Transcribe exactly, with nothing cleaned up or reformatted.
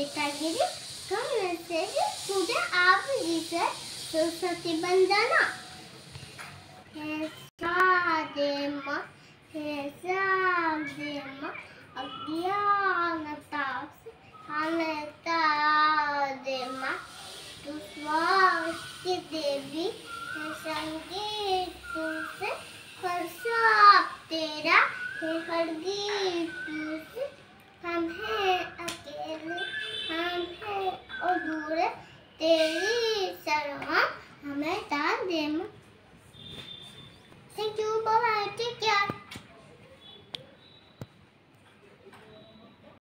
बेटा गिरी कमर से तुझे आप जी से सरस्वती वंदना हे सादे माँ हे सादे माँ अज्ञानता से हमें तादे माँ तू स्वास्थ्य की देवी है संगीत से प्रसाद तेरा है हर गीत से हम हैं अकेले हम हैं अधूरे तेरी शरण हमें दान दे माँ। Thank you, bye bye, take care.